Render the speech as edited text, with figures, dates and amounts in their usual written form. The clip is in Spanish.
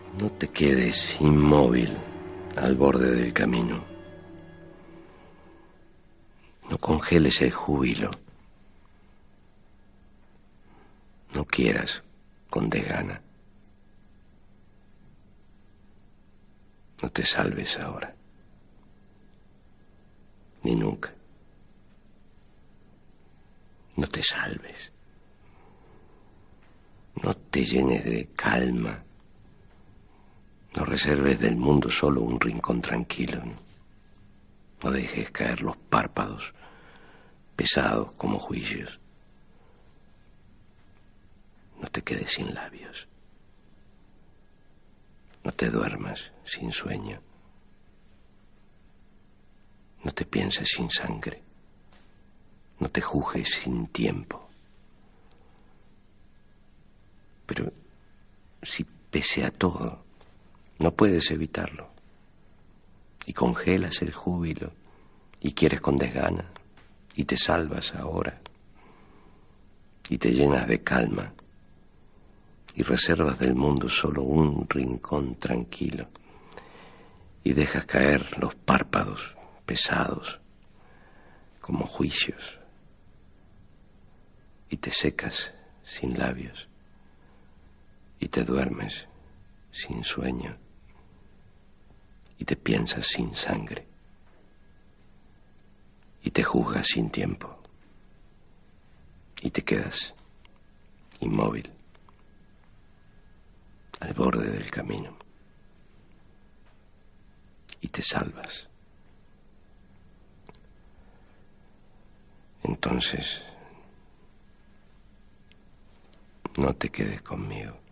No te quedes inmóvil al borde del camino. No congeles el júbilo. No quieras con desgana. No te salves ahora. Ni nunca. No te salves. No te llenes de calma. No reserves del mundo solo un rincón tranquilo. No dejes caer los párpados, pesados como juicios. No te quedes sin labios. No te duermas sin sueño. No te pienses sin sangre. No te juzgues sin tiempo. Pero si pese a todo no puedes evitarlo y congelas el júbilo y quieres con desgana y te salvas ahora y te llenas de calma y reservas del mundo solo un rincón tranquilo y dejas caer los párpados pesados como juicios y te secas sin labios y te duermes sin sueño y te piensas sin sangre y te juzgas sin tiempo y te quedas inmóvil al borde del camino y te salvas. Entonces, no te quedes conmigo.